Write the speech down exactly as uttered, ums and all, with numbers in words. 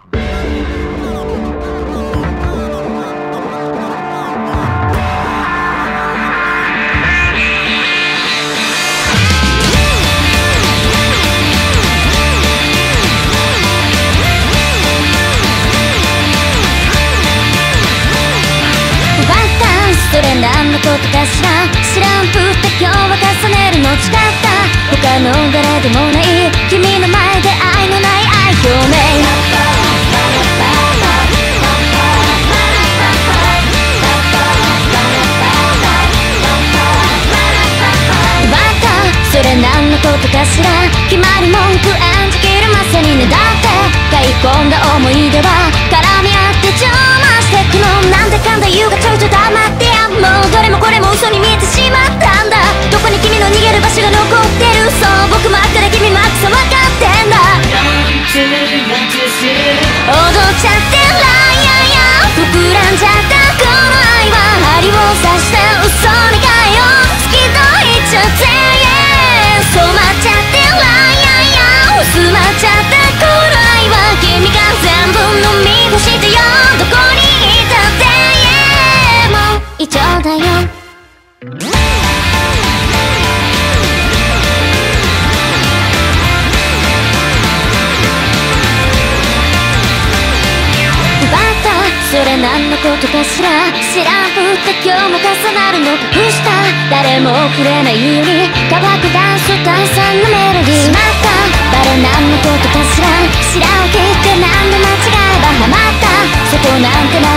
それ何のことかしら知らんぷって今日は重ねるの誓った他の誰でもない君の前で愛のない愛表明バカそれ何のことかしら決まり文句演じきるまさにねだって買い込んだ思い出は絡み合って邪魔してくのなんだかんだ言うがちょいちょい黙ってやもうどれもこれも嘘に見えてしまったんだどこに君の逃げる場所が残ってるそう僕も赤で君も赤さ分かってんだ踊っちゃってらいやいや膨らんじゃったこの愛は針を刺して嘘に変えよう好きと言っちゃって、yeah、染まっちゃってらいやいや薄まっちゃったこの愛は君が全部飲み干してよどこにいたって、yeah、もう一緒だよそれ何のことかしら知らんぷって今日も重なるの隠した誰も触れないように乾くダンス炭酸のメロディーしまった誰何のことかしら知らんけって何度間違えばハマったそこなんてな